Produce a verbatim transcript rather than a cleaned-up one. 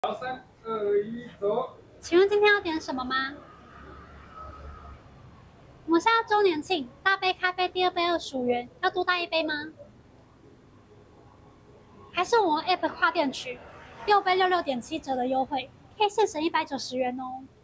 好，三二一，走。 请问今天要点什么吗？我们现在周年庆，大杯咖啡第二杯二十五元，要多带一杯吗？还是我们 App 跨店取，六杯六六点七折的优惠，可以现省一百九十元哦。